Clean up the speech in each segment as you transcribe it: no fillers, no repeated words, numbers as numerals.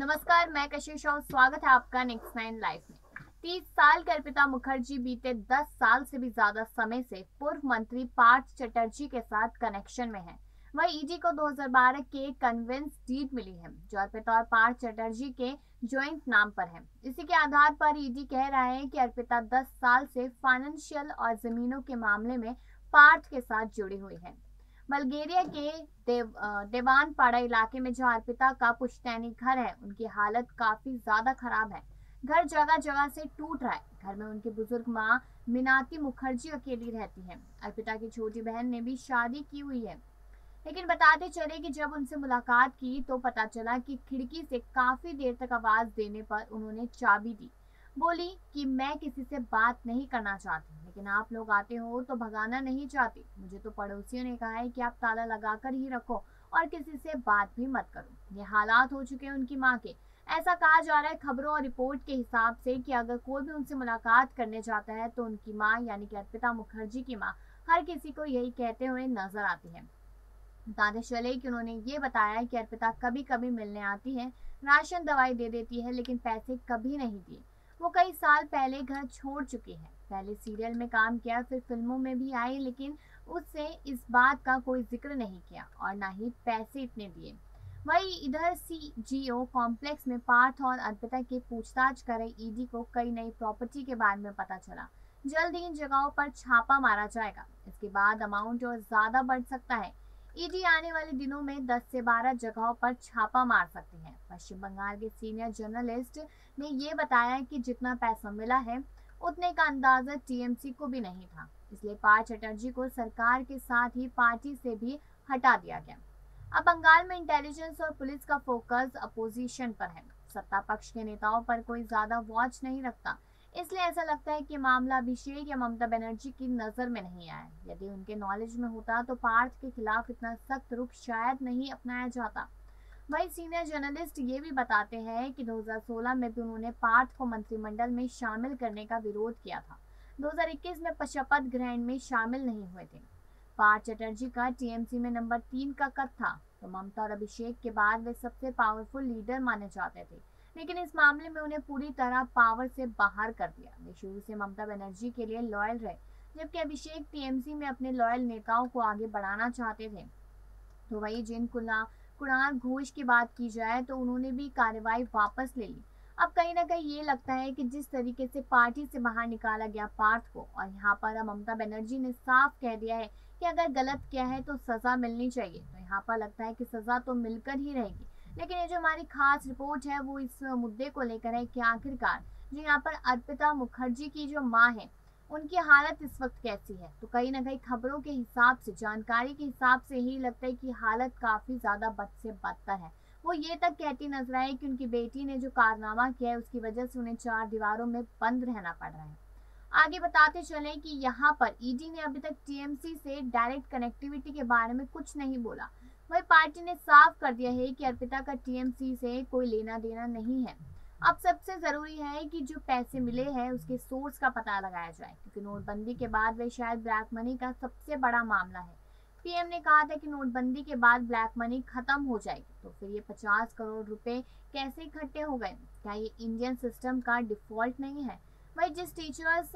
नमस्कार, मैं कशिश और स्वागत है आपका नेक्स्ट नाइन लाइफ में। 30 साल के अर्पिता मुखर्जी बीते 10 साल से भी ज्यादा समय से पूर्व मंत्री पार्थ चटर्जी के साथ कनेक्शन में हैं। वहीं ईडी को 2012 के कन्वेंस डीड मिली है जो अर्पिता और पार्थ चटर्जी के ज्वाइंट नाम पर है। इसी के आधार पर ईडी कह रहा है कि अर्पिता 10 साल से फाइनेंशियल और जमीनों के मामले में पार्थ के साथ जुड़ी हुई है। बल्गेरिया के देवानपाड़ा इलाके में जो अर्पिता का पुश्तैनी घर है, उनकी हालत काफी ज्यादा खराब है। घर जगह जगह से टूट रहा है। घर में उनकी बुजुर्ग माँ मीनाती मुखर्जी अकेली रहती है। अर्पिता की छोटी बहन ने भी शादी की हुई है, लेकिन बताते चले कि जब उनसे मुलाकात की तो पता चला कि खिड़की से काफी देर तक आवाज देने पर उन्होंने चाबी दी। बोली कि मैं किसी से बात नहीं करना चाहती, लेकिन आप लोग आते हो तो भगाना नहीं चाहती। मुझे तो पड़ोसियों ने कहा है कि आप ताला लगाकर ही रखो और किसी से बात भी मत करो। ये हालात हो चुके हैं उनकी माँ के। ऐसा कहा जा रहा है खबरों और रिपोर्ट के हिसाब से कि अगर कोई भी उनसे मुलाकात करने जाता है तो उनकी माँ यानी कि अर्पिता मुखर्जी की माँ हर किसी को यही कहते हुए नजर आती है। बताते चले कि उन्होंने ये बताया कि अर्पिता कभी कभी मिलने आती है, राशन दवाई दे देती है, लेकिन पैसे कभी नहीं दिए। वो कई साल पहले घर छोड़ चुकी है। पहले सीरियल में काम किया, फिर फिल्मों में भी आई, लेकिन उससे इस बात का कोई जिक्र नहीं किया और ना ही पैसे इतने दिए। वही इधर सीजीओ कॉम्प्लेक्स में पार्थ और अर्पिता की पूछताछ कर रही ईडी को कई नई प्रॉपर्टी के बारे में पता चला। जल्द ही इन जगहों पर छापा मारा जाएगा। इसके बाद अमाउंट और ज्यादा बढ़ सकता है। ईडी आने वाले दिनों में 10 से 12 जगहों पर छापा मार सकती है। पश्चिम बंगाल के सीनियर जर्नलिस्ट ने ये बताया कि जितना पैसा मिला है उतने का अंदाजा टीएमसी को भी नहीं था, इसलिए पार्थ चटर्जी को सरकार के साथ ही पार्टी से भी हटा दिया गया। अब बंगाल में इंटेलिजेंस और पुलिस का फोकस अपोजिशन पर है। सत्ता पक्ष के नेताओं पर कोई ज्यादा वॉच नहीं रखता, इसलिए ऐसा लगता है कि मामला अभिषेक या ममता बनर्जी की नजर में नहीं आया। यदि उनके नॉलेज में होता तो पार्थ के खिलाफ इतना सख्त रुख शायद नहीं अपनाया जाता। वही सीनियर जर्नलिस्ट ये भी बताते हैं कि 2016 में भी उन्होंने पार्थ को मंत्रिमंडल में शामिल करने का विरोध किया था। 2021 में शपथ ग्रहण में शामिल नहीं हुए थे। पार्थ चटर्जी का टीएमसी में नंबर 3 का कद था, तो ममता और अभिषेक के बाद वे सबसे पावरफुल लीडर माने जाते थे, लेकिन इस मामले में उन्हें पूरी तरह पावर से बाहर कर दिया। वे शुरू से ममता बनर्जी के लिए लॉयल रहे, जबकि अभिषेक टीएमसी में अपने लॉयल नेताओं को आगे बढ़ाना चाहते थे। तो वही जिन कुणाल घोष की बात की जाए तो उन्होंने भी कार्रवाई वापस ले ली। अब कहीं ना कहीं ये लगता है कि जिस तरीके से पार्टी से बाहर निकाला गया पार्थ को, और यहाँ पर ममता बनर्जी ने साफ कह दिया है कि अगर गलत किया है तो सजा मिलनी चाहिए, तो यहाँ पर लगता है कि सजा तो मिलकर ही रहेगी। लेकिन ये जो हमारी खास रिपोर्ट है वो इस मुद्दे को लेकर है कि आखिरकार जो यहाँ पर अर्पिता मुखर्जी की जो माँ है उनकी हालत इस वक्त कैसी है। तो कहीं ना कहीं खबरों के हिसाब से, जानकारी के हिसाब से ही लगता है कि हालत काफी ज्यादा बद से बदतर है। वो ये तक कहती नजर आई कि उनकी बेटी ने जो कारनामा किया है उसकी वजह से उन्हें 4 दीवारों में बंद रहना पड़ रहा है। आगे बताते चले कि यहाँ पर ईडी ने अभी तक टीएमसी से डायरेक्ट कनेक्टिविटी के बारे में कुछ नहीं बोला। वही पार्टी ने साफ कर दिया है कि अर्पिता का टीएमसी से कोई लेना देना नहीं है। अब सबसे जरूरी है कि जो पैसे मिले हैं उसके सोर्स का पता लगाया जाए, क्योंकि नोटबंदी के बाद वे शायद ब्लैक मनी का सबसे बड़ा मामला है। पीएम ने कहा था कि नोटबंदी के बाद ब्लैक मनी खत्म हो जाएगी, तो फिर ये 50 करोड़ रुपए कैसे इकट्ठे हो गए? क्या ये इंडियन सिस्टम का डिफॉल्ट नहीं है? वही जिस टीचर्स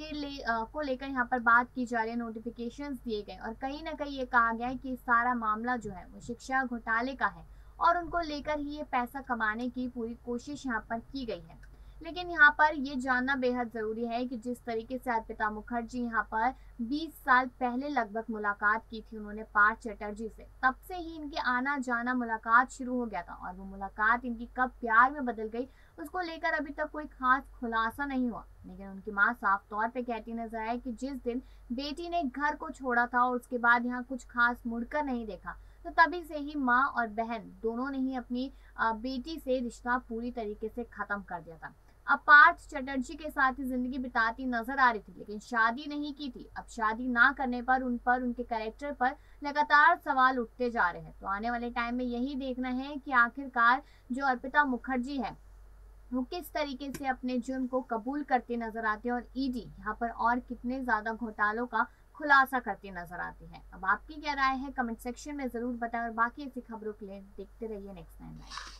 को लेकर यहाँ पर बात की जा रही है, नोटिफिकेशंस दिए गए और कहीं ना कहीं ये कहा गया है कि सारा मामला जो है वो शिक्षा घोटाले का है और उनको लेकर ही ये पैसा कमाने की पूरी कोशिश यहाँ पर की गई है। लेकिन यहाँ पर ये जानना बेहद जरूरी है कि जिस तरीके से अर्पिता मुखर्जी यहाँ पर 20 साल पहले लगभग मुलाकात की थी उन्होंने पार्थ चटर्जी से, तब से ही इनके आना जाना मुलाकात शुरू हो गया था और वो मुलाकात इनकी कब प्यार में बदल गई उसको लेकर अभी तक कोई खास खुलासा नहीं हुआ। लेकिन उनकी माँ साफ तौर पे कहती नजर आई कि जिस दिन बेटी ने घर को छोड़ा था और उसके बाद यहाँ कुछ खास मुड़कर नहीं देखा, तो तभी से ही माँ और बहन दोनों ने ही अपनी बेटी से रिश्ता पूरी तरीके से खत्म कर दिया था। अब पार्थ चटर्जी के साथ ही जिंदगी बिताती नजर आ रही थी, लेकिन शादी नहीं की थी। अब शादी ना करने पर उनके कैरेक्टर पर लगातार सवाल उठते जा रहे हैं। तो आने वाले टाइम में यही देखना है कि आखिरकार जो अर्पिता मुखर्जी है वो किस तरीके से अपने जुर्म को कबूल करते नजर आते हैं और ईडी यहाँ पर और कितने ज्यादा घोटालों का खुलासा करती नजर आती है। अब आपकी क्या राय है कमेंट सेक्शन में जरूर बताएं और बाकी ऐसी खबरों के लिए देखते रहिए नेक्स्ट टाइम।